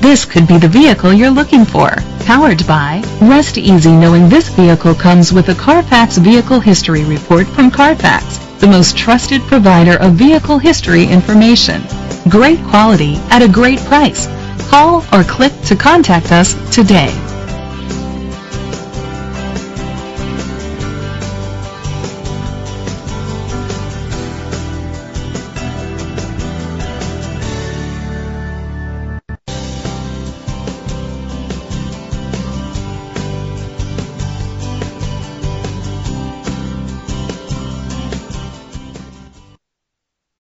This could be the vehicle you're looking for. Powered by, rest easy knowing this vehicle comes with a Carfax Vehicle History Report from Carfax, the most trusted provider of vehicle history information. Great quality at a great price. Call or click to contact us today.